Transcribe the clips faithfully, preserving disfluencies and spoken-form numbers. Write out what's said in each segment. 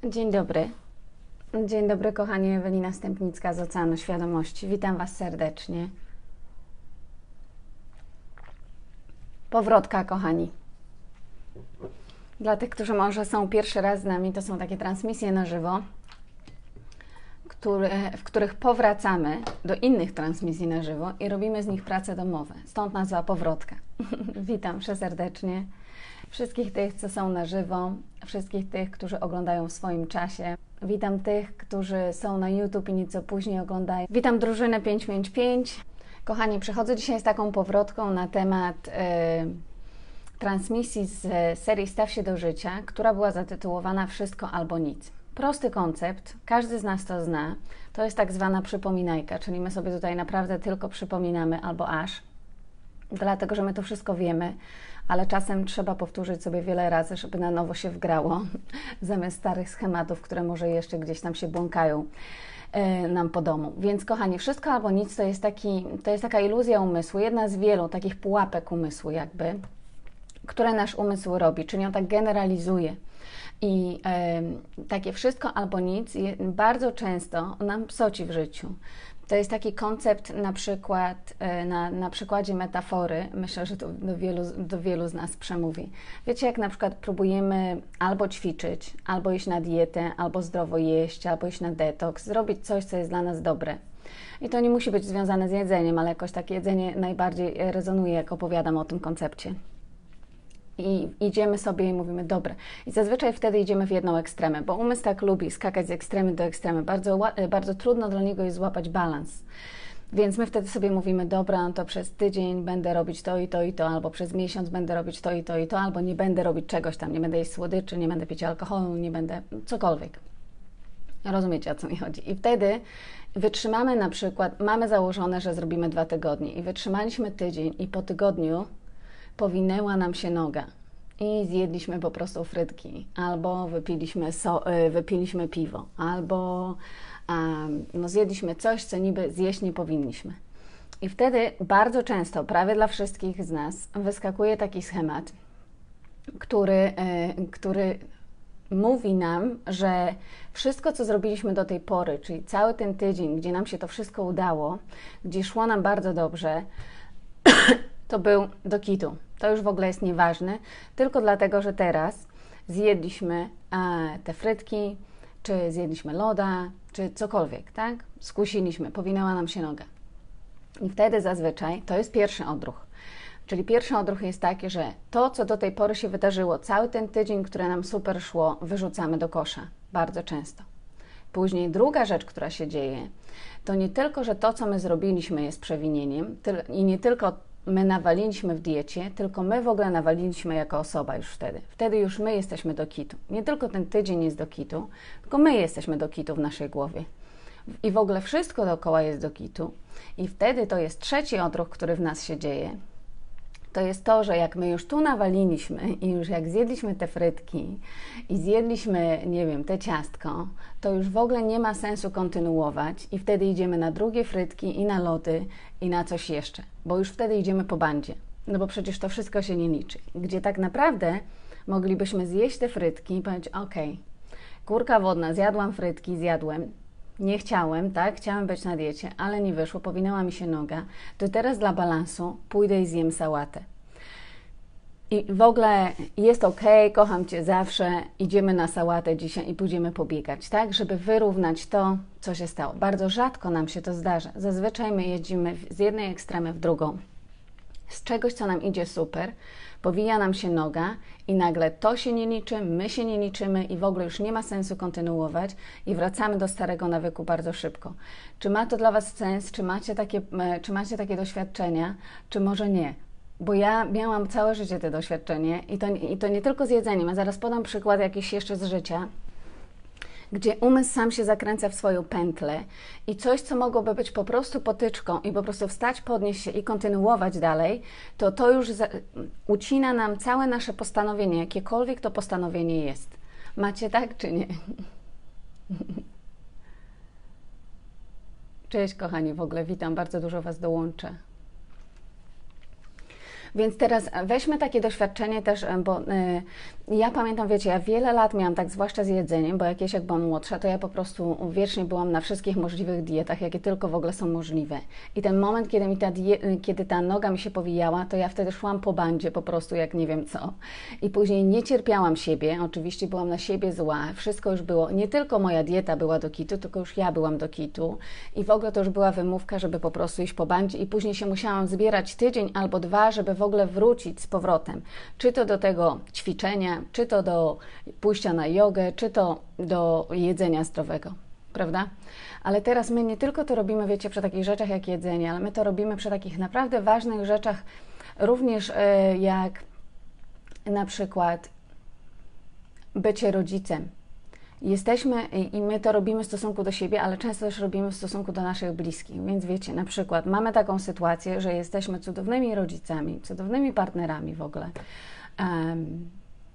Dzień dobry. Dzień dobry, kochani. Ewelina Stępnicka z Oceanu Świadomości. Witam Was serdecznie. Powrotka, kochani. Dla tych, którzy może są pierwszy raz z nami, to są takie transmisje na żywo, które, w których powracamy do innych transmisji na żywo i robimy z nich prace domowe. Stąd nazwa Powrotka. Witam serdecznie wszystkich tych, co są na żywo, wszystkich tych, którzy oglądają w swoim czasie. Witam tych, którzy są na YouTube i nieco później oglądają. Witam drużynę pięć pięć pięć. Kochani, przychodzę dzisiaj z taką powrotką na temat yy, transmisji z serii Staw się do życia, która była zatytułowana Wszystko albo nic. Prosty koncept, każdy z nas to zna. To jest tak zwana przypominajka, czyli my sobie tutaj naprawdę tylko przypominamy albo aż, dlatego że my to wszystko wiemy, ale czasem trzeba powtórzyć sobie wiele razy, żeby na nowo się wgrało, zamiast starych schematów, które może jeszcze gdzieś tam się błąkają yy, nam po domu. Więc kochani, wszystko albo nic to jest, taki, to jest taka iluzja umysłu, jedna z wielu takich pułapek umysłu jakby, które nasz umysł robi, czyli on tak generalizuje. I yy, takie wszystko albo nic je, bardzo często nam psoci w życiu. To jest taki koncept na przykład, na, na przykładzie metafory, myślę, że to do wielu, do wielu z nas przemówi. Wiecie, jak na przykład próbujemy albo ćwiczyć, albo iść na dietę, albo zdrowo jeść, albo iść na detoks, zrobić coś, co jest dla nas dobre. I to nie musi być związane z jedzeniem, ale jakoś takie jedzenie najbardziej rezonuje, jak opowiadam o tym koncepcie. I idziemy sobie i mówimy, dobre. I zazwyczaj wtedy idziemy w jedną ekstremę, bo umysł tak lubi skakać z ekstremy do ekstremy. Bardzo, bardzo trudno dla niego jest złapać balans. Więc my wtedy sobie mówimy, dobra, no to przez tydzień będę robić to i to i to, albo przez miesiąc będę robić to i to i to, albo nie będę robić czegoś tam, nie będę jeść słodyczy, nie będę pić alkoholu, nie będę cokolwiek. Rozumiecie, o co mi chodzi. I wtedy wytrzymamy na przykład, mamy założone, że zrobimy dwa tygodnie i wytrzymaliśmy tydzień i po tygodniu powinęła nam się noga i zjedliśmy po prostu frytki, albo wypiliśmy, so, wypiliśmy piwo, albo um, no zjedliśmy coś, co niby zjeść nie powinniśmy. I wtedy bardzo często, prawie dla wszystkich z nas, wyskakuje taki schemat, który, y, który mówi nam, że wszystko, co zrobiliśmy do tej pory, czyli cały ten tydzień, gdzie nam się to wszystko udało, gdzie szło nam bardzo dobrze, to był do kitu. To już w ogóle jest nieważne, tylko dlatego, że teraz zjedliśmy e, te frytki, czy zjedliśmy loda, czy cokolwiek, tak? Skusiliśmy, powinęła nam się noga. I wtedy zazwyczaj to jest pierwszy odruch. Czyli pierwszy odruch jest taki, że to, co do tej pory się wydarzyło, cały ten tydzień, które nam super szło, wyrzucamy do kosza. Bardzo często. Później druga rzecz, która się dzieje, to nie tylko, że to, co my zrobiliśmy, jest przewinieniem i nie tylko my nawaliliśmy w diecie, tylko my w ogóle nawaliliśmy jako osoba już wtedy. Wtedy już my jesteśmy do kitu. Nie tylko ten tydzień jest do kitu, tylko my jesteśmy do kitu w naszej głowie. I w ogóle wszystko dookoła jest do kitu. I wtedy to jest trzeci odruch, który w nas się dzieje. To jest to, że jak my już tu nawaliliśmy i już jak zjedliśmy te frytki i zjedliśmy, nie wiem, te ciastko, to już w ogóle nie ma sensu kontynuować i wtedy idziemy na drugie frytki i na lody i na coś jeszcze, bo już wtedy idziemy po bandzie, no bo przecież to wszystko się nie liczy. Gdzie tak naprawdę moglibyśmy zjeść te frytki i powiedzieć, okej, kurka wodna, zjadłam frytki, zjadłem, nie chciałem, tak? Chciałem być na diecie, ale nie wyszło, powinęła mi się noga. To teraz dla balansu pójdę i zjem sałatę. I w ogóle jest ok, kocham Cię zawsze, idziemy na sałatę dzisiaj i pójdziemy pobiegać, tak? Żeby wyrównać to, co się stało. Bardzo rzadko nam się to zdarza. Zazwyczaj my jeździmy z jednej ekstremy w drugą. Z czegoś, co nam idzie super, powija nam się noga i nagle to się nie liczy, my się nie liczymy i w ogóle już nie ma sensu kontynuować i wracamy do starego nawyku bardzo szybko. Czy ma to dla Was sens? Czy macie takie, czy macie takie doświadczenia? Czy może nie? Bo ja miałam całe życie te doświadczenie i to, i to nie tylko z jedzeniem. Ja zaraz podam przykład jakiś jeszcze z życia, gdzie umysł sam się zakręca w swoją pętlę i coś, co mogłoby być po prostu potyczką i po prostu wstać, podnieść się i kontynuować dalej, to to już za, ucina nam całe nasze postanowienie, jakiekolwiek to postanowienie jest. Macie tak czy nie? Cześć kochani, w ogóle witam, bardzo dużo Was dołączę. Więc teraz weźmy takie doświadczenie też, bo ja pamiętam, wiecie, ja wiele lat miałam tak, zwłaszcza z jedzeniem, bo jakieś jak byłam młodsza, to ja po prostu wiecznie byłam na wszystkich możliwych dietach, jakie tylko w ogóle są możliwe. I ten moment, kiedy, mi ta, die- kiedy ta noga mi się powijała, to ja wtedy szłam po bandzie po prostu jak nie wiem co. I później nie cierpiałam siebie, oczywiście byłam na siebie zła, wszystko już było, nie tylko moja dieta była do kitu, tylko już ja byłam do kitu. I w ogóle to już była wymówka, żeby po prostu iść po bandzie i później się musiałam zbierać tydzień albo dwa, żeby w ogóle wrócić z powrotem. Czy to do tego ćwiczenia, czy to do pójścia na jogę, czy to do jedzenia zdrowego, prawda? Ale teraz my nie tylko to robimy, wiecie, przy takich rzeczach jak jedzenie, ale my to robimy przy takich naprawdę ważnych rzeczach, również e, jak na przykład bycie rodzicem. Jesteśmy i my to robimy w stosunku do siebie, ale często też robimy w stosunku do naszych bliskich. Więc wiecie, na przykład mamy taką sytuację, że jesteśmy cudownymi rodzicami, cudownymi partnerami w ogóle, um,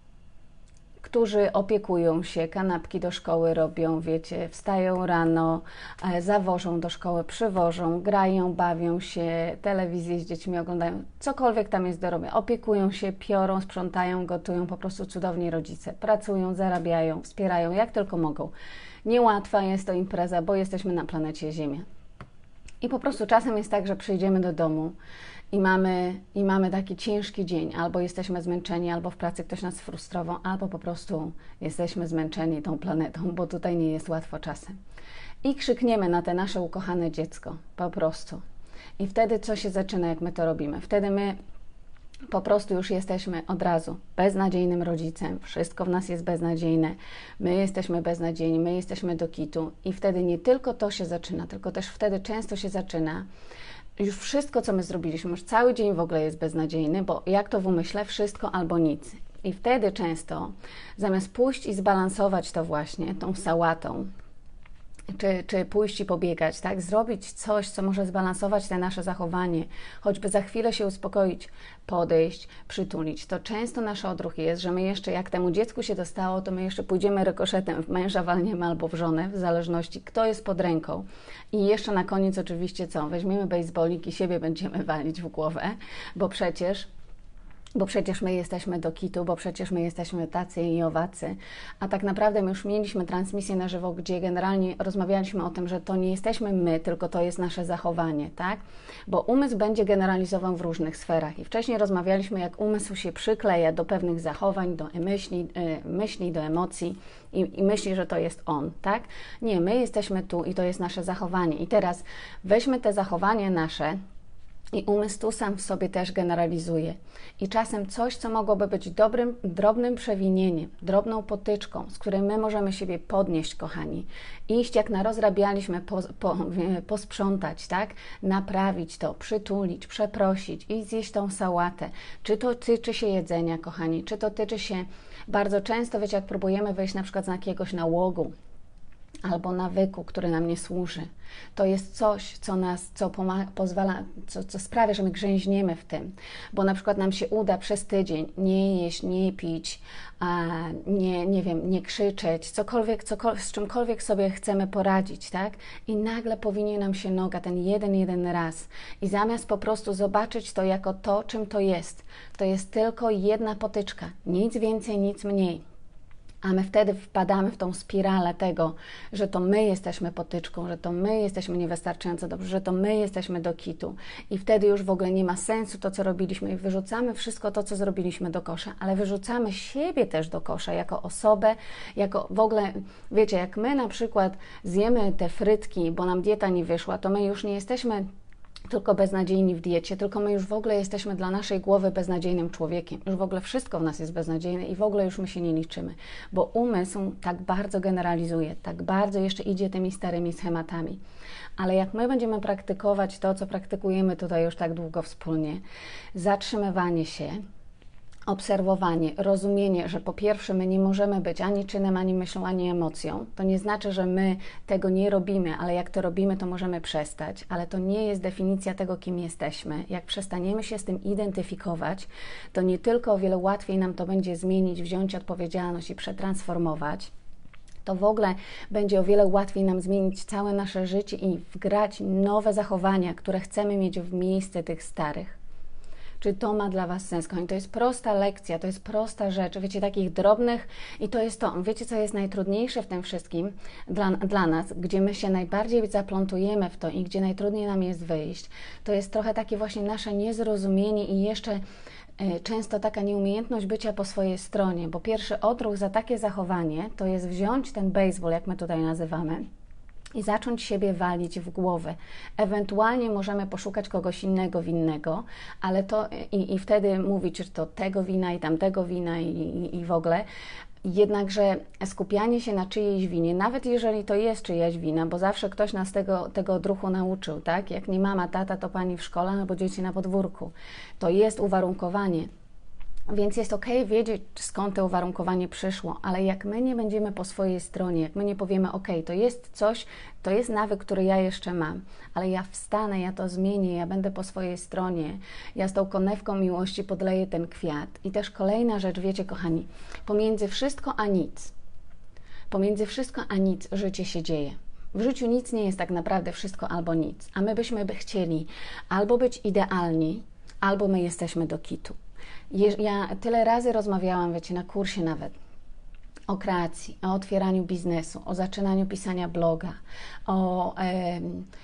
którzy opiekują się, kanapki do szkoły robią, wiecie, wstają rano, e, zawożą do szkoły, przywożą, grają, bawią się, telewizję z dziećmi oglądają, cokolwiek tam jest do robienia. Opiekują się, piorą, sprzątają, gotują, po prostu cudowni rodzice. Pracują, zarabiają, wspierają jak tylko mogą. Niełatwa jest to impreza, bo jesteśmy na planecie Ziemia. I po prostu czasem jest tak, że przyjdziemy do domu i mamy, i mamy taki ciężki dzień, albo jesteśmy zmęczeni, albo w pracy ktoś nas frustrował, albo po prostu jesteśmy zmęczeni tą planetą, bo tutaj nie jest łatwo czasem. I krzykniemy na te nasze ukochane dziecko, po prostu. I wtedy co się zaczyna, jak my to robimy? Wtedy my po prostu już jesteśmy od razu beznadziejnym rodzicem, wszystko w nas jest beznadziejne, my jesteśmy beznadziejni, my jesteśmy do kitu i wtedy nie tylko to się zaczyna, tylko też wtedy często się zaczyna, już wszystko, co my zrobiliśmy, już cały dzień w ogóle jest beznadziejny, bo jak to w umyśle, wszystko albo nic. I wtedy często, zamiast pójść i zbalansować to właśnie tą sałatą, czy, czy pójść i pobiegać, tak? Zrobić coś, co może zbalansować te nasze zachowanie, choćby za chwilę się uspokoić, podejść, przytulić. To często nasz odruch jest, że my jeszcze, jak temu dziecku się dostało, to my jeszcze pójdziemy rykoszetem w męża walniemy albo w żonę, w zależności kto jest pod ręką. I jeszcze na koniec oczywiście co? Weźmiemy bejsbolik i siebie będziemy walić w głowę, bo przecież Bo przecież my jesteśmy do kitu, bo przecież my jesteśmy tacy i owacy. A tak naprawdę my już mieliśmy transmisję na żywo, gdzie generalnie rozmawialiśmy o tym, że to nie jesteśmy my, tylko to jest nasze zachowanie, tak? Bo umysł będzie generalizował w różnych sferach. I wcześniej rozmawialiśmy, jak umysł się przykleja do pewnych zachowań, do myśli, yy, myśli do emocji i, i myśli, że to jest on, tak? Nie, my jesteśmy tu i to jest nasze zachowanie. I teraz weźmy te zachowanie nasze, i umysł tu sam w sobie też generalizuje. I czasem coś, co mogłoby być dobrym, drobnym przewinieniem, drobną potyczką, z której my możemy siebie podnieść, kochani. Iść, jak narozrabialiśmy, po, po, posprzątać, tak? Naprawić to, przytulić, przeprosić i zjeść tą sałatę. Czy to tyczy się jedzenia, kochani, czy to tyczy się bardzo często, wiecie, jak próbujemy wyjść na przykład z jakiegoś nałogu, albo nawyku, który nam nie służy. To jest coś, co nas, co pozwala, co, co sprawia, że my grzęźniemy w tym. Bo na przykład nam się uda przez tydzień nie jeść, nie pić, a nie, nie wiem, nie krzyczeć, cokolwiek, cokolwiek, z czymkolwiek sobie chcemy poradzić, tak? I nagle powinie nam się noga ten jeden, jeden raz. I zamiast po prostu zobaczyć to jako to, czym to jest, to jest tylko jedna potyczka. Nic więcej, nic mniej. A my wtedy wpadamy w tą spiralę tego, że to my jesteśmy potyczką, że to my jesteśmy niewystarczająco dobrzy, że to my jesteśmy do kitu. I wtedy już w ogóle nie ma sensu to, co robiliśmy i wyrzucamy wszystko to, co zrobiliśmy do kosza, ale wyrzucamy siebie też do kosza jako osobę, jako w ogóle, wiecie, jak my na przykład zjemy te frytki, bo nam dieta nie wyszła, to my już nie jesteśmy tylko beznadziejni w diecie, tylko my już w ogóle jesteśmy dla naszej głowy beznadziejnym człowiekiem. Już w ogóle wszystko w nas jest beznadziejne i w ogóle już my się nie liczymy, bo umysł tak bardzo generalizuje, tak bardzo jeszcze idzie tymi starymi schematami. Ale jak my będziemy praktykować to, co praktykujemy tutaj już tak długo wspólnie, zatrzymywanie się, obserwowanie, rozumienie, że po pierwsze my nie możemy być ani czynem, ani myślą, ani emocją. To nie znaczy, że my tego nie robimy, ale jak to robimy, to możemy przestać. Ale to nie jest definicja tego, kim jesteśmy. Jak przestaniemy się z tym identyfikować, to nie tylko o wiele łatwiej nam to będzie zmienić, wziąć odpowiedzialność i przetransformować, to w ogóle będzie o wiele łatwiej nam zmienić całe nasze życie i wgrać nowe zachowania, które chcemy mieć w miejsce tych starych. Czy to ma dla Was sens, kochani? To jest prosta lekcja, to jest prosta rzecz, wiecie, takich drobnych i to jest to. Wiecie, co jest najtrudniejsze w tym wszystkim dla, dla nas, gdzie my się najbardziej zaplątujemy w to i gdzie najtrudniej nam jest wyjść, to jest trochę takie właśnie nasze niezrozumienie i jeszcze często taka nieumiejętność bycia po swojej stronie, bo pierwszy odruch za takie zachowanie to jest wziąć ten baseball, jak my tutaj nazywamy, i zacząć siebie walić w głowę. Ewentualnie możemy poszukać kogoś innego winnego, ale to i, i wtedy mówić, że to tego wina i tamtego wina i, i, i w ogóle. Jednakże skupianie się na czyjejś winie, nawet jeżeli to jest czyjaś wina, bo zawsze ktoś nas tego, tego odruchu nauczył, tak? Jak nie mama, tata, to pani w szkole albo dzieci na podwórku. To jest uwarunkowanie. Więc jest ok wiedzieć, skąd to uwarunkowanie przyszło, ale jak my nie będziemy po swojej stronie, jak my nie powiemy, ok, to jest coś, to jest nawyk, który ja jeszcze mam, ale ja wstanę, ja to zmienię, ja będę po swojej stronie, ja z tą konewką miłości podleję ten kwiat. I też kolejna rzecz, wiecie, kochani, pomiędzy wszystko a nic, pomiędzy wszystko a nic życie się dzieje. W życiu nic nie jest tak naprawdę wszystko albo nic, a my byśmy by chcieli albo być idealni, albo my jesteśmy do kitu. Ja tyle razy rozmawiałam, wiecie, na kursie nawet o kreacji, o otwieraniu biznesu, o zaczynaniu pisania bloga, o, e,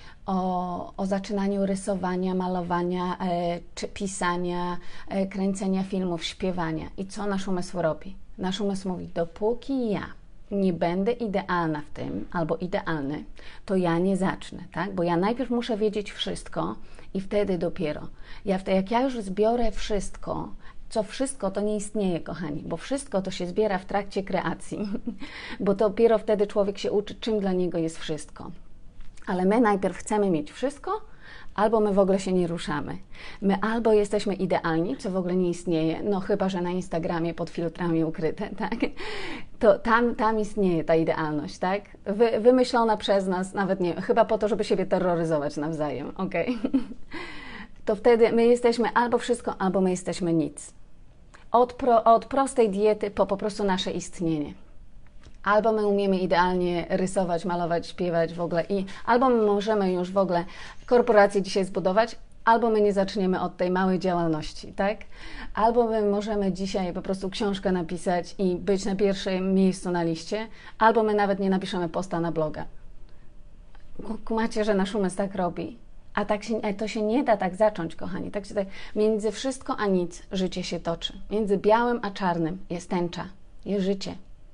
o, o zaczynaniu rysowania, malowania, e, czy pisania, e, kręcenia filmów, śpiewania. I co nasz umysł robi? Nasz umysł mówi, dopóki ja nie będę idealna w tym, albo idealny, to ja nie zacznę, tak? Bo ja najpierw muszę wiedzieć wszystko i wtedy dopiero. Ja wtedy, jak ja już zbiorę wszystko, co wszystko to nie istnieje, kochani, bo wszystko to się zbiera w trakcie kreacji, bo dopiero wtedy człowiek się uczy, czym dla niego jest wszystko. Ale my najpierw chcemy mieć wszystko, albo my w ogóle się nie ruszamy. My albo jesteśmy idealni, co w ogóle nie istnieje, no chyba że na Instagramie pod filtrami ukryte, tak? To tam, tam istnieje ta idealność, tak? Wy, wymyślona przez nas, nawet nie, chyba po to, żeby siebie terroryzować nawzajem, ok? To wtedy my jesteśmy albo wszystko, albo my jesteśmy nic. Od, pro, od prostej diety po po prostu nasze istnienie. Albo my umiemy idealnie rysować, malować, śpiewać w ogóle i albo my możemy już w ogóle korporację dzisiaj zbudować, albo my nie zaczniemy od tej małej działalności, tak? Albo my możemy dzisiaj po prostu książkę napisać i być na pierwszym miejscu na liście, albo my nawet nie napiszemy posta na bloga. Kumacie, że nasz umysł tak robi. A tak się, to się nie da tak zacząć, kochani. Tak się tak, między wszystko a nic życie się toczy. Między białym a czarnym jest tęcza, jest życie.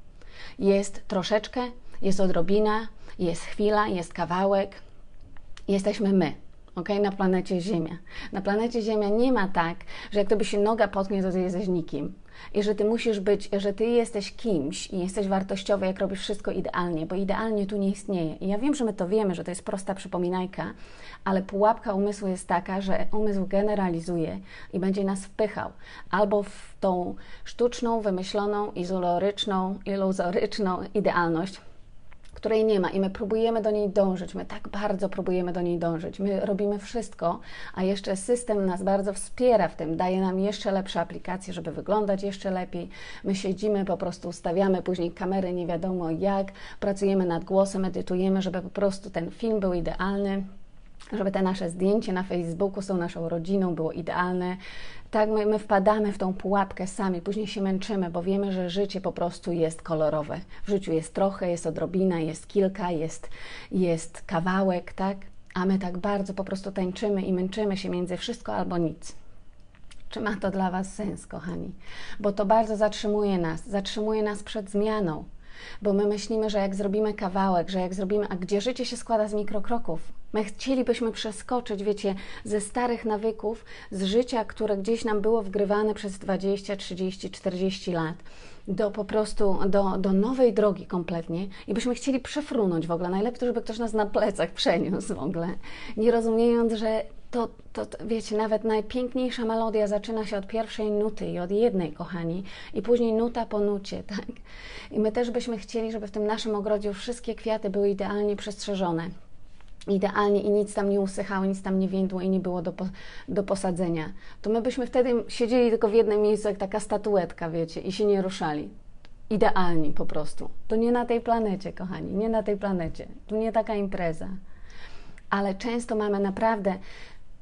Jest troszeczkę, jest odrobina, jest chwila, jest kawałek. Jesteśmy my, ok? Na planecie Ziemia. Na planecie Ziemia nie ma tak, że jak tobie się noga potknie, to ty jesteś nikim. I że ty musisz być, że ty jesteś kimś i jesteś wartościowy, jak robisz wszystko idealnie, bo idealnie tu nie istnieje. I ja wiem, że my to wiemy, że to jest prosta przypominajka, ale pułapka umysłu jest taka, że umysł generalizuje i będzie nas wpychał albo w tą sztuczną, wymyśloną, iluzoryczną, iluzoryczną idealność, której nie ma i my próbujemy do niej dążyć, my tak bardzo próbujemy do niej dążyć, my robimy wszystko, a jeszcze system nas bardzo wspiera w tym, daje nam jeszcze lepsze aplikacje, żeby wyglądać jeszcze lepiej, my siedzimy, po prostu ustawiamy później kamery nie wiadomo jak, pracujemy nad głosem, edytujemy, żeby po prostu ten film był idealny, żeby te nasze zdjęcie na Facebooku z tą naszą rodziną było idealne. Tak, my, my wpadamy w tą pułapkę sami, później się męczymy, bo wiemy, że życie po prostu jest kolorowe. W życiu jest trochę, jest odrobina, jest kilka, jest, jest kawałek, tak? A my tak bardzo po prostu tańczymy i męczymy się między wszystko albo nic. Czy ma to dla Was sens, kochani? Bo to bardzo zatrzymuje nas, zatrzymuje nas przed zmianą. Bo my myślimy, że jak zrobimy kawałek, że jak zrobimy, a gdzie życie się składa z mikrokroków. My chcielibyśmy przeskoczyć, wiecie, ze starych nawyków, z życia, które gdzieś nam było wgrywane przez dwadzieścia, trzydzieści, czterdzieści lat, do po prostu, do, do nowej drogi kompletnie i byśmy chcieli przefrunąć w ogóle. Najlepiej, żeby ktoś nas na plecach przeniósł w ogóle, nie rozumiejąc, że to, to, to, wiecie, nawet najpiękniejsza melodia zaczyna się od pierwszej nuty i od jednej, kochani, i później nuta po nucie, tak? I my też byśmy chcieli, żeby w tym naszym ogrodzie wszystkie kwiaty były idealnie przestrzeżone. Idealnie i nic tam nie usychało, nic tam nie więdło i nie było do, do posadzenia. To my byśmy wtedy siedzieli tylko w jednym miejscu, jak taka statuetka, wiecie, i się nie ruszali. Idealni po prostu. To nie na tej planecie, kochani, nie na tej planecie. Tu nie taka impreza. Ale często mamy naprawdę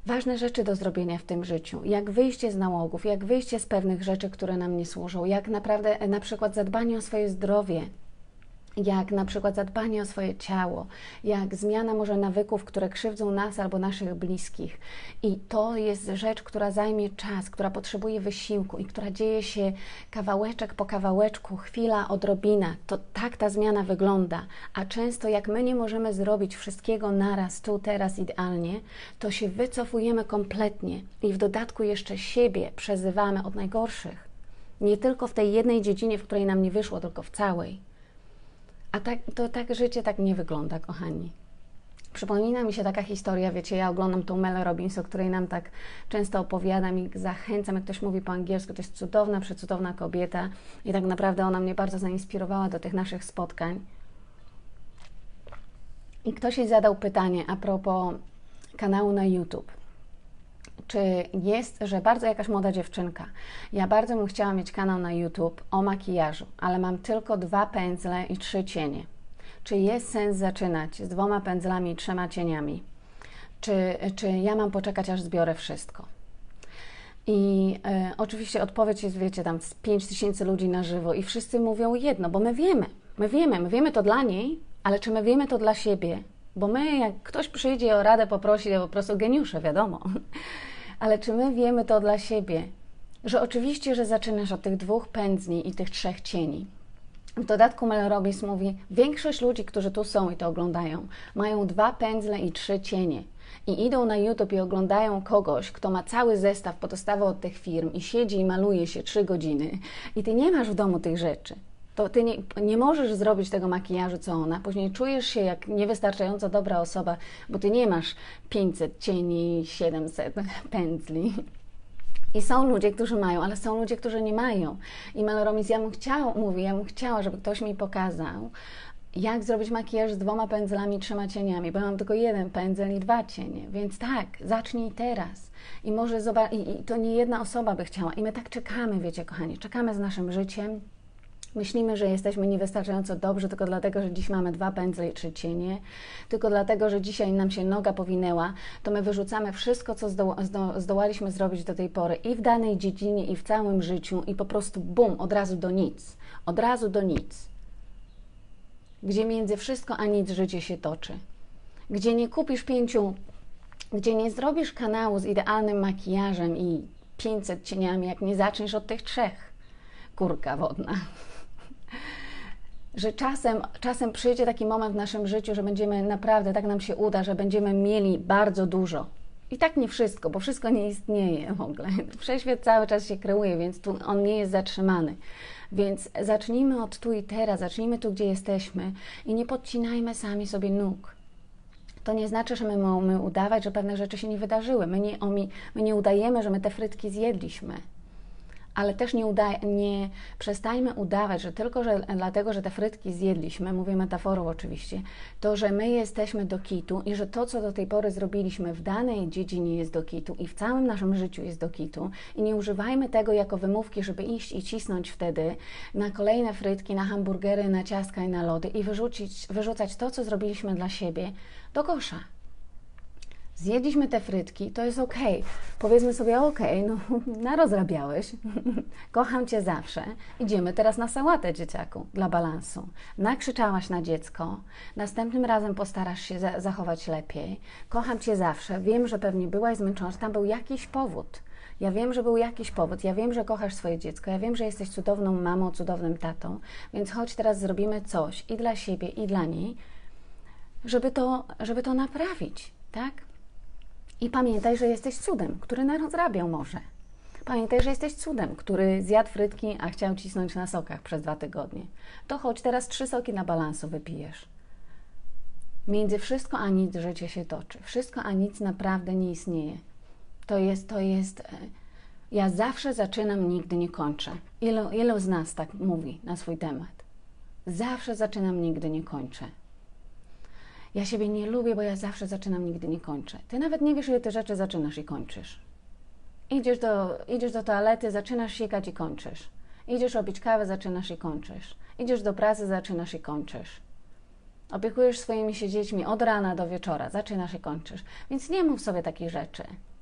ważne rzeczy do zrobienia w tym życiu, jak wyjście z nałogów, jak wyjście z pewnych rzeczy, które nam nie służą, jak naprawdę na przykład zadbanie o swoje zdrowie, jak na przykład zadbanie o swoje ciało, jak zmiana może nawyków, które krzywdzą nas albo naszych bliskich. I to jest rzecz, która zajmie czas, która potrzebuje wysiłku i która dzieje się kawałeczek po kawałeczku, chwila, odrobina. To tak ta zmiana wygląda. A często jak my nie możemy zrobić wszystkiego naraz, tu, teraz, idealnie, to się wycofujemy kompletnie i w dodatku jeszcze siebie przezywamy od najgorszych. Nie tylko w tej jednej dziedzinie, w której nam nie wyszło, tylko w całej. A tak, to tak życie tak nie wygląda, kochani. Przypomina mi się taka historia, wiecie, ja oglądam tą Mel Robbins, o której nam tak często opowiadam i zachęcam, jak ktoś mówi po angielsku, to jest cudowna, przecudowna kobieta i tak naprawdę ona mnie bardzo zainspirowała do tych naszych spotkań. I ktoś jej zadał pytanie a propos kanału na YouTube. Czy jest, że bardzo jakaś młoda dziewczynka, ja bardzo bym chciała mieć kanał na YouTube o makijażu, ale mam tylko dwa pędzle i trzy cienie. Czy jest sens zaczynać z dwoma pędzlami i trzema cieniami? Czy, czy ja mam poczekać, aż zbiorę wszystko? I e, oczywiście odpowiedź jest, wiecie, tam z pięć tysięcy ludzi na żywo i wszyscy mówią jedno, bo my wiemy, my wiemy, my wiemy to dla niej, ale czy my wiemy to dla siebie? Bo my, jak ktoś przyjdzie o radę poprosi, to po prostu geniusze, wiadomo. Ale czy my wiemy to dla siebie? Że oczywiście, że zaczynasz od tych dwóch pędzli i tych trzech cieni. W dodatku Mel Robbins mówi, większość ludzi, którzy tu są i to oglądają, mają dwa pędzle i trzy cienie. I idą na YouTube i oglądają kogoś, kto ma cały zestaw podostawy od tych firm i siedzi i maluje się trzy godziny. I ty nie masz w domu tych rzeczy. To ty nie, nie możesz zrobić tego makijażu, co ona. Później czujesz się jak niewystarczająco dobra osoba, bo ty nie masz pięćset cieni, siedemset pędzli. I są ludzie, którzy mają, ale są ludzie, którzy nie mają. I Mel Robbins, ja bym chciała, mówi, ja bym chciała, żeby ktoś mi pokazał, jak zrobić makijaż z dwoma pędzlami, trzema cieniami, bo ja mam tylko jeden pędzel i dwa cienie. Więc tak, zacznij teraz. I może zobacz, i, i to nie jedna osoba by chciała. I my tak czekamy, wiecie, kochani, czekamy z naszym życiem. Myślimy, że jesteśmy niewystarczająco dobrzy tylko dlatego, że dziś mamy dwa pędzle i trzy cienie, tylko dlatego, że dzisiaj nam się noga powinęła, to my wyrzucamy wszystko, co zdo, zdo, zdołaliśmy zrobić do tej pory i w danej dziedzinie, i w całym życiu i po prostu bum, od razu do nic. Od razu do nic. Gdzie między wszystko a nic życie się toczy. Gdzie nie kupisz pięciu, gdzie nie zrobisz kanału z idealnym makijażem i pięćset cieniami, jak nie zaczniesz od tych trzech. Kurka wodna. Że czasem, czasem przyjdzie taki moment w naszym życiu, że będziemy naprawdę, tak nam się uda, że będziemy mieli bardzo dużo. I tak nie wszystko, bo wszystko nie istnieje w ogóle. Wszechświat cały czas się kreuje, więc tu on nie jest zatrzymany. Więc zacznijmy od tu i teraz, zacznijmy tu, gdzie jesteśmy i nie podcinajmy sami sobie nóg. To nie znaczy, że my mamy udawać, że pewne rzeczy się nie wydarzyły. My nie, my nie udajemy, że my te frytki zjedliśmy. Ale też nie, uda, nie przestańmy udawać, że tylko że, dlatego, że te frytki zjedliśmy, mówię metaforą oczywiście, to, że my jesteśmy do kitu i że to, co do tej pory zrobiliśmy w danej dziedzinie jest do kitu i w całym naszym życiu jest do kitu i nie używajmy tego jako wymówki, żeby iść i cisnąć wtedy na kolejne frytki, na hamburgery, na ciastka i na lody i wyrzucić, wyrzucać to, co zrobiliśmy dla siebie, do kosza. Zjedliśmy te frytki, to jest okej. Okay. Powiedzmy sobie, okej, okay, no narozrabiałeś, kocham Cię zawsze, idziemy teraz na sałatę, dzieciaku, dla balansu. Nakrzyczałaś na dziecko, następnym razem postarasz się za zachować lepiej. Kocham Cię zawsze, wiem, że pewnie byłaś zmęczona, że tam był jakiś powód. Ja wiem, że był jakiś powód, ja wiem, że kochasz swoje dziecko, ja wiem, że jesteś cudowną mamą, cudownym tatą, więc chodź teraz zrobimy coś i dla siebie, i dla niej, żeby to, żeby to naprawić, tak? I pamiętaj, że jesteś cudem, który narozrabiał może. Pamiętaj, że jesteś cudem, który zjadł frytki, a chciał cisnąć na sokach przez dwa tygodnie. To choć teraz trzy soki na balansu wypijesz. Między wszystko a nic życie się toczy. Wszystko a nic naprawdę nie istnieje. To jest, to jest... Ja zawsze zaczynam, nigdy nie kończę. Ilu, ilu z nas tak mówi na swój temat? Zawsze zaczynam, nigdy nie kończę. Ja siebie nie lubię, bo ja zawsze zaczynam, nigdy nie kończę. Ty nawet nie wiesz, ile ty rzeczy zaczynasz i kończysz. Idziesz do, idziesz do toalety, zaczynasz sikać i kończysz. Idziesz robić kawę, zaczynasz i kończysz. Idziesz do pracy, zaczynasz i kończysz. Opiekujesz swoimi się dziećmi od rana do wieczora, zaczynasz i kończysz. Więc nie mów sobie takich rzeczy.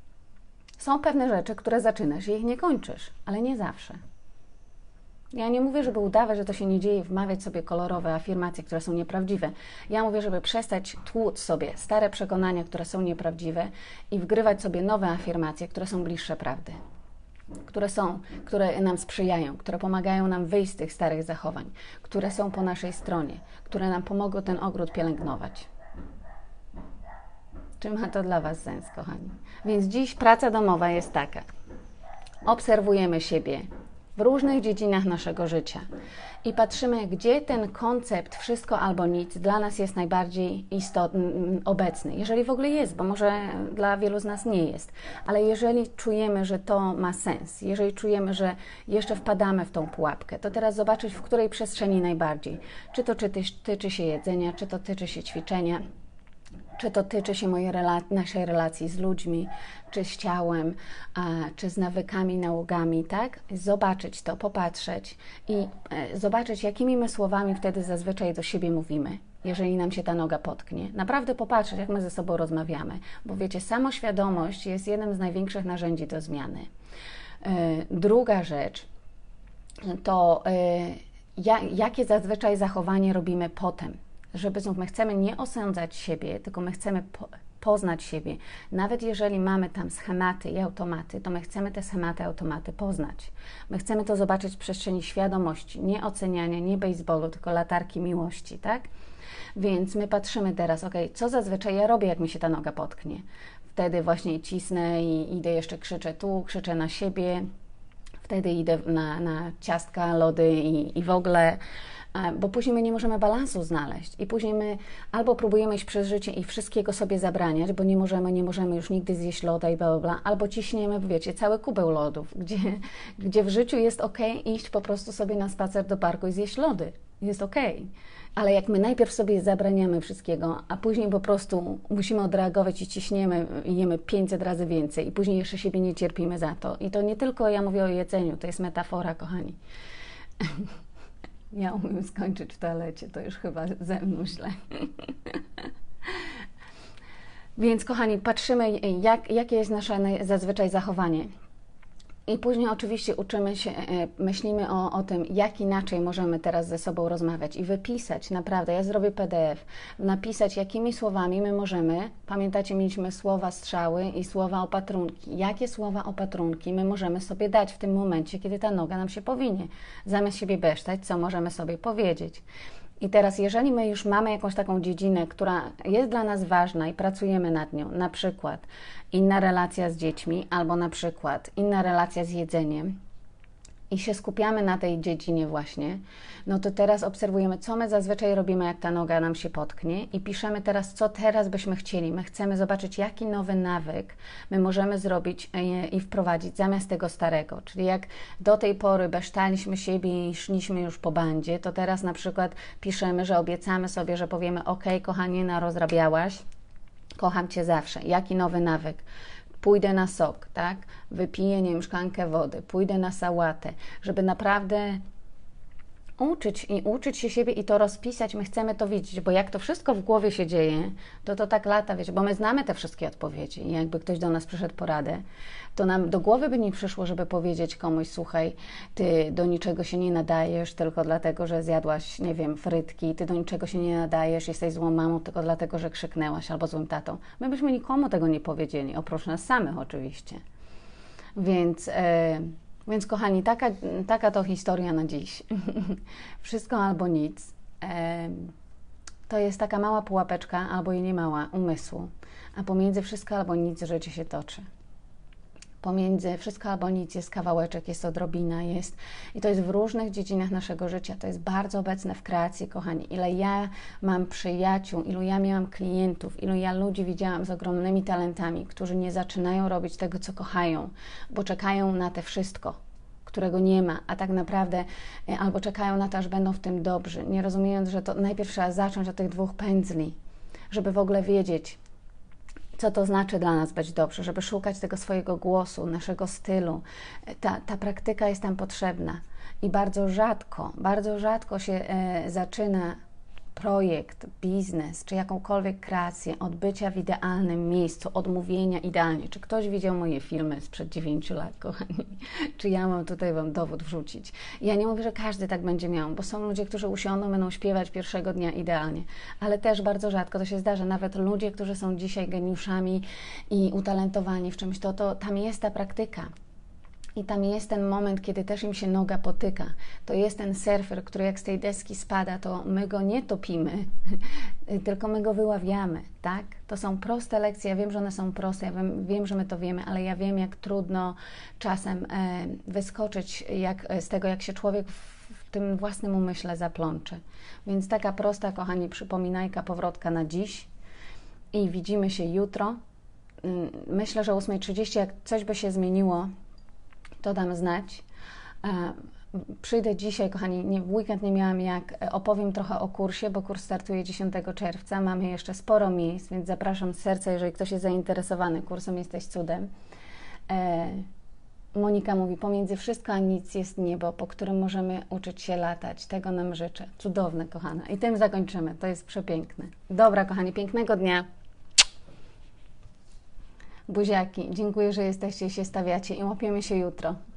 Są pewne rzeczy, które zaczynasz i ich nie kończysz, ale nie zawsze. Ja nie mówię, żeby udawać, że to się nie dzieje, wmawiać sobie kolorowe afirmacje, które są nieprawdziwe. Ja mówię, żeby przestać tłuc sobie stare przekonania, które są nieprawdziwe i wgrywać sobie nowe afirmacje, które są bliższe prawdy. Które są, które nam sprzyjają, które pomagają nam wyjść z tych starych zachowań, które są po naszej stronie, które nam pomogą ten ogród pielęgnować. Czy ma to dla Was sens, kochani? Więc dziś praca domowa jest taka. Obserwujemy siebie w różnych dziedzinach naszego życia i patrzymy, gdzie ten koncept wszystko albo nic dla nas jest najbardziej istotny, obecny. Jeżeli w ogóle jest, bo może dla wielu z nas nie jest, ale jeżeli czujemy, że to ma sens, jeżeli czujemy, że jeszcze wpadamy w tą pułapkę, to teraz zobaczyć, w której przestrzeni najbardziej. Czy to czy tyczy się jedzenia, czy to tyczy się ćwiczenia, czy to tyczy się mojej rela- naszej relacji z ludźmi, czy z ciałem, a, czy z nawykami, nałogami, tak? Zobaczyć to, popatrzeć i e, zobaczyć, jakimi my słowami wtedy zazwyczaj do siebie mówimy, jeżeli nam się ta noga potknie. Naprawdę popatrzeć, jak my ze sobą rozmawiamy, bo wiecie, samoświadomość jest jednym z największych narzędzi do zmiany. E, druga rzecz to e, ja, jakie zazwyczaj zachowanie robimy potem. Żeby znów my chcemy nie osądzać siebie, tylko my chcemy po, poznać siebie. Nawet jeżeli mamy tam schematy i automaty, to my chcemy te schematy, automaty poznać. My chcemy to zobaczyć w przestrzeni świadomości, nie oceniania, nie baseballu, tylko latarki miłości, tak? Więc my patrzymy teraz, ok, co zazwyczaj ja robię, jak mi się ta noga potknie. Wtedy właśnie cisnę i idę jeszcze, krzyczę tu, krzyczę na siebie, wtedy idę na, na ciastka, lody i, i w ogóle... Bo później my nie możemy balansu znaleźć i później my albo próbujemy iść przez życie i wszystkiego sobie zabraniać, bo nie możemy, nie możemy już nigdy zjeść loda i bla, bla, bla, albo ciśniemy, wiecie, cały kubeł lodów, gdzie, gdzie w życiu jest ok iść po prostu sobie na spacer do parku i zjeść lody. Jest ok. Ale jak my najpierw sobie zabraniamy wszystkiego, a później po prostu musimy odreagować i ciśniemy i jemy pięćset razy więcej i później jeszcze siebie nie cierpimy za to. I to nie tylko ja mówię o jedzeniu, to jest metafora, kochani. Ja umiem skończyć w toalecie, to już chyba ze mną źle. Więc kochani, patrzymy, jak, jakie jest nasze zazwyczaj zachowanie. I później oczywiście uczymy się, myślimy o, o tym, jak inaczej możemy teraz ze sobą rozmawiać i wypisać, naprawdę, ja zrobię P D F, napisać, jakimi słowami my możemy, pamiętacie, mieliśmy słowa strzały i słowa opatrunki, jakie słowa opatrunki my możemy sobie dać w tym momencie, kiedy ta noga nam się powinie, zamiast siebie besztać, co możemy sobie powiedzieć. I teraz, jeżeli my już mamy jakąś taką dziedzinę, która jest dla nas ważna i pracujemy nad nią, na przykład inna relacja z dziećmi, albo na przykład inna relacja z jedzeniem i się skupiamy na tej dziedzinie właśnie, no to teraz obserwujemy, co my zazwyczaj robimy, jak ta noga nam się potknie i piszemy teraz, co teraz byśmy chcieli. My chcemy zobaczyć, jaki nowy nawyk my możemy zrobić i wprowadzić zamiast tego starego. Czyli jak do tej pory besztaliśmy siebie i szliśmy już po bandzie, to teraz na przykład piszemy, że obiecamy sobie, że powiemy, ok, kochanie, narozrabiałaś, kocham Cię zawsze. Jaki nowy nawyk? Pójdę na sok, tak? Wypiję, nie wiem, szklankę wody, pójdę na sałatę, żeby naprawdę uczyć i uczyć się siebie i to rozpisać. My chcemy to widzieć, bo jak to wszystko w głowie się dzieje, to to tak lata, wiecie, bo my znamy te wszystkie odpowiedzi i jakby ktoś do nas przyszedł poradę, to nam do głowy by nie przyszło, żeby powiedzieć komuś, słuchaj, ty do niczego się nie nadajesz tylko dlatego, że zjadłaś, nie wiem, frytki, ty do niczego się nie nadajesz, jesteś złą mamą tylko dlatego, że krzyknęłaś albo złym tatą. My byśmy nikomu tego nie powiedzieli, oprócz nas samych oczywiście. Więc... Yy, Więc kochani, taka, taka to historia na dziś. Wszystko albo nic. To jest taka mała pułapeczka, albo i nie mała, umysłu. A pomiędzy wszystko albo nic życie się toczy. Pomiędzy wszystko albo nic jest kawałeczek, jest odrobina, jest... I to jest w różnych dziedzinach naszego życia. To jest bardzo obecne w kreacji, kochani. Ile ja mam przyjaciół, ilu ja miałam klientów, ilu ja ludzi widziałam z ogromnymi talentami, którzy nie zaczynają robić tego, co kochają, bo czekają na te wszystko, którego nie ma, a tak naprawdę albo czekają na to, aż będą w tym dobrzy, nie rozumiejąc, że to najpierw trzeba zacząć od tych dwóch pędzli, żeby w ogóle wiedzieć, co to znaczy dla nas być dobrze, żeby szukać tego swojego głosu, naszego stylu. Ta, ta praktyka jest tam potrzebna i bardzo rzadko, bardzo rzadko się e, zaczyna projekt, biznes, czy jakąkolwiek kreację od bycia w idealnym miejscu, od mówienia idealnie. Czy ktoś widział moje filmy sprzed dziewięciu lat, kochani? Czy ja mam tutaj Wam dowód wrzucić? Ja nie mówię, że każdy tak będzie miał, bo są ludzie, którzy usiądą, będą śpiewać pierwszego dnia idealnie, ale też bardzo rzadko to się zdarza. Nawet ludzie, którzy są dzisiaj geniuszami i utalentowani w czymś, to, to tam jest ta praktyka. I tam jest ten moment, kiedy też im się noga potyka. To jest ten surfer, który jak z tej deski spada, to my go nie topimy, tylko my go wyławiamy, tak? To są proste lekcje, ja wiem, że one są proste, ja wiem, wiem że my to wiemy, ale ja wiem, jak trudno czasem e, wyskoczyć jak, z tego, jak się człowiek w, w tym własnym umyśle zaplącze. Więc taka prosta, kochani, przypominajka, powrotka na dziś i widzimy się jutro. Myślę, że o ósma trzydzieści, jak coś by się zmieniło, to dam znać. Przyjdę dzisiaj, kochani, nie, w weekend nie miałam jak, opowiem trochę o kursie, bo kurs startuje dziesiątego czerwca, mamy jeszcze sporo miejsc, więc zapraszam z serca, jeżeli ktoś jest zainteresowany kursem Jesteś Cudem. Monika mówi, pomiędzy wszystko a nic jest niebo, po którym możemy uczyć się latać. Tego nam życzę. Cudowne, kochana. I tym zakończymy. To jest przepiękne. Dobra, kochani, pięknego dnia. Buziaki. Dziękuję, że jesteście i się stawiacie i łapiemy się jutro.